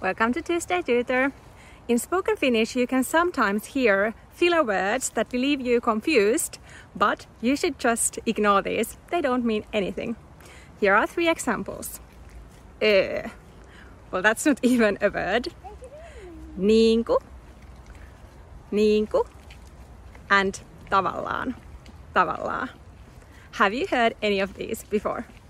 Welcome to Tuesday Tutor. In spoken Finnish you can sometimes hear filler words that will leave you confused, but you should just ignore these. They don't mean anything. Here are 3 examples. Well, that's not even a word. Niinku, niinku, and tavallaan, tavallaa. Have you heard any of these before?